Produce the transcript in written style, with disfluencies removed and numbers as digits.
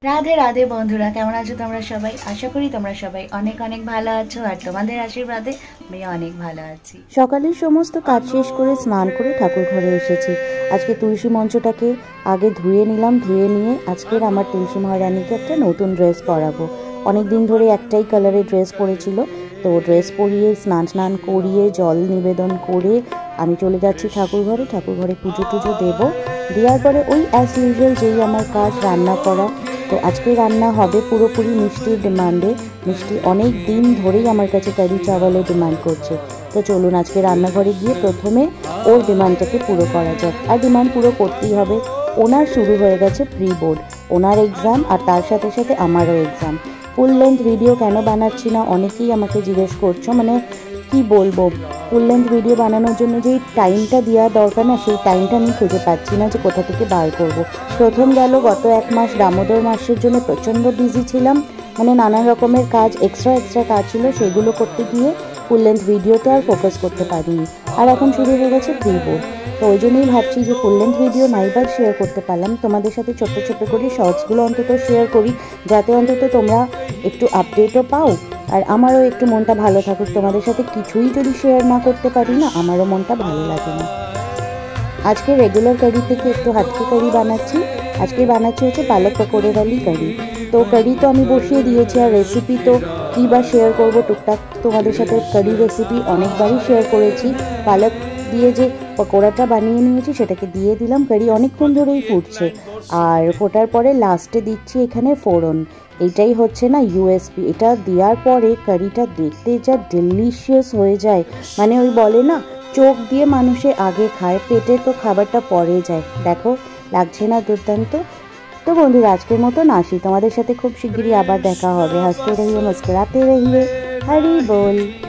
রাধে রাধে বন্ধুরা, কেমন আছো তোমরা সবাই? আশা করি তোমরা সবাই অনেক অনেক ভালো আছো আর তোমাদের আশীর্বাদে আমি অনেক ভালো আছি। সকালের সমস্ত কাজ শেষ করে স্নান করে ঠাকুর ঘরে এসেছি। আজকে তুলসী মঞ্চটাকে আগে ধুয়ে নিলাম। ধুয়ে নিয়ে আজকের আমার তুলসী মহারানীকে একটা নতুন ড্রেস পরাবো। অনেক দিন ধরে একটাই কালারের ড্রেস পরেছিল, তো ড্রেস পরিয়ে স্নান করিয়ে জল নিবেদন করে আমি চলে যাচ্ছি ঠাকুর ঘরে। ঠাকুর ঘরে পুজো টুজো দেবো। দেওয়ার পরে ওই অ্যাজ ইউজুয়াল যেই আমার কাজ, রান্না করা। তো আজকে রান্না হবে পুরোপুরি মিষ্টির ডিমান্ডে। মিষ্টি অনেক দিন ধরেই আমার কাছে কারি চাওয়ালের ডিমান্ড করছে। তো চলুন আজকে রান্নাঘরে গিয়ে প্রথমে ওর ডিমান্ডটাকে পুরো করা যাক। আর ডিমান্ড পুরো করতেই হবে। ওনার শুরু হয়ে গেছে প্রি বোর্ড, ওনার এক্সাম, আর তার সাথে সাথে আমারও এক্সাম। ফুল লেন্থ ভিডিও কেন বানাচ্ছি না অনেকেই আমাকে জিজ্ঞেস করছো। মানে কি বলবো, ফুল লেন্থ ভিডিও বানানোর জন্য যেই টাইমটা দেওয়া দরকার না, সেই টাইমটা আমি খুঁজে পাচ্ছি না যে কোথা থেকে বার করব। প্রথম গেল গত এক মাস দামোদর মাসের জন্য প্রচণ্ড বিজি ছিলাম। মানে নানান রকমের কাজ, এক্সট্রা কাজ ছিল, সেগুলো করতে গিয়ে ফুল লেন্থ ভিডিওতে আর ফোকাস করতে পারিনি। আর এখন শুরু হয়ে গেছে প্রি বোর্ড। তো ওই জন্যই ভাবছি যে ফুল লেন্থ ভিডিও নাইবার শেয়ার করতে পারলাম, তোমাদের সাথে ছোট্ট করে শর্টসগুলো অন্তত শেয়ার করি, যাতে অন্তত তোমরা একটু আপডেটও পাও আর আমারও একটু মনটা ভালো থাকুক। তোমাদের সাথে কিছুই যদি শেয়ার না করতে পারি না, আমারও মনটা ভালো লাগে না। আজকে রেগুলার কারি থেকে একটু হাটকে কারি বানাচ্ছি। আজকে বানাচ্ছি হচ্ছে পালক পকোড়েওয়ালি কারি। তো কারি তো আমি বসিয়ে দিয়েছি, আর রেসিপি তো কী বা শেয়ার করবো। টুকটাক তোমাদের সাথে কারি রেসিপি অনেকবারই শেয়ার করেছি। পালক দিয়ে যে পকোড়াটা বানিয়ে নিয়েছি সেটাকে দিয়ে দিলাম। কারি অনেকক্ষণ ধরেই ফুটছে, আর ফোটার পরে লাস্টে দিচ্ছি এখানে ফোড়ন। এটাই হচ্ছে না ইউএসপি। এটা দেওয়ার পরে কারিটা দেখতে যা ডেলিশিয়াস হয়ে যায়। মানে ওই বলে না, চোখ দিয়ে মানুষে আগে খায়, পেটে তো খাবারটা পরে যায়। দেখো লাগছে না দুর্দান্ত? তো বন্ধুরা আজকের মতন আসি। তোমাদের সাথে খুব শিগগিরই আবার দেখা হবে। হাসতে রহিয়ে মুস্কুরাতে রহিয়ে। হরি বল।